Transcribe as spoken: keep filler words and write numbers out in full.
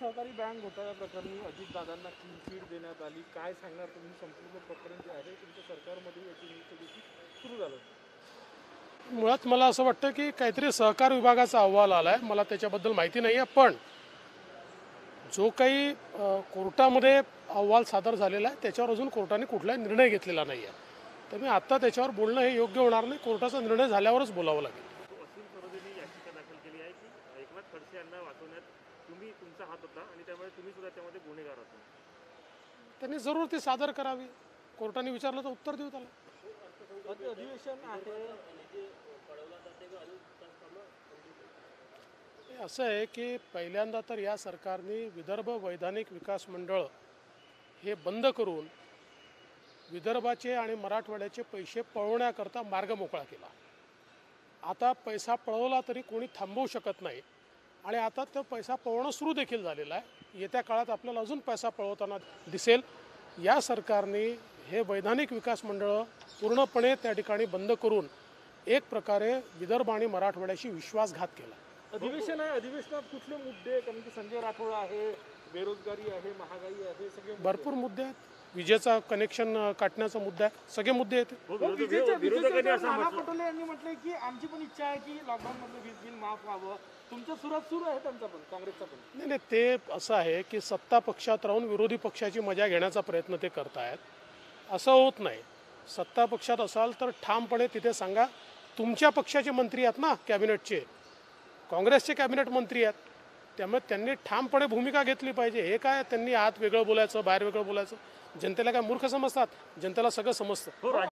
सहकारी बँक घोटाळ्या प्रकरणी अजितदादांना क्लीन चिट देण्यात आली. काय सांगणार तुम्ही? संपूर्ण प्रकरण जे आहे तुमच्या सरकारमध्ये याची नियुक्ती सुरू झालं. मुळात मला असं वाटतं की काहीतरी सहकार विभागाचा अहवाल आला आहे. मला त्याच्याबद्दल माहिती नाही आहे, पण जो काही कोर्टामध्ये अहवाल सादर झालेला आहे त्याच्यावर अजून कोर्टाने कुठलाही निर्णय घेतलेला नाही आहे. तर मी आत्ता त्याच्यावर बोलणं हे योग्य होणार नाही. कोर्टाचा निर्णय झाल्यावरच बोलावं लागेल. असीम सरोदेने याचिका दाखल केली आहे की एकनाथ खडसे यांना वाचवण्यात तुम्ही तुमचा हात होता आणि त्यामुळे तुम्ही सुद्धा त्यामध्ये गुन्हेगार आहात. त्यांनी जरूर ती सादर करावी. कोर्टाने विचारलं तर उत्तर देऊ त्याला. अधिवेशन आहे असं आहे की पहिल्यांदा तर या सरकारने विदर्भ वैधानिक विकास मंडळ हे बंद करून विदर्भाचे आणि मराठवाड्याचे पैसे पळवण्याकरता मार्ग मोकळा केला. आता पैसा पळवला तरी कोणी थांबवू शकत नाही आणि आता तो पैसा पळवणं सुरू देखील झालेलं आहे. येत्या काळात आपल्याला अजून पैसा पळवताना दिसेल. या सरकारने हे वैधानिक विकास मंडळ पूर्णपणे त्या ठिकाणी बंद करून एक प्रकारे विदर्भ आणि मराठवाड्याशी विश्वासघात केला. अधिवेशन आहे. अधिवेशनात कुठले मुद्दे? कारण की संजय राठोड आहे, बेरोजगारी आहे, महागाई आहे, सगळे भरपूर मुद्दे आहेत. विजेचा कनेक्शन काटण्याचा मुद्दा आहे. सगळे मुद्दे आहेत. नाना पटोले यांनी म्हटलंय की आमची पण इच्छा आहे की लॉकडाऊन मधलं वीज बिल माफ व्हावं. तुमच्या सुरात सुरू आहे त्यांचा पण, काँग्रेसचा पण. नाही नाही ते असं आहे की सत्ता पक्षात राहून विरोधी पक्षाची मजा घेण्याचा प्रयत्न ते करतायत. असं होत नाही. सत्ता पक्षात असाल तर ठामपणे तिथे सांगा. तुमच्या पक्षाचे मंत्री आहेत ना कॅबिनेटचे, काँग्रेसचे कॅबिनेट मंत्री आहेत, त्यामुळे त्यांनी ठामपणे भूमिका घेतली पाहिजे. हे काय त्यांनी आत वेगळं बोलायचं बाहेर वेगळं बोलायचं? जनतेला काय मूर्ख समजतात? जनतेला सगळं समजतं.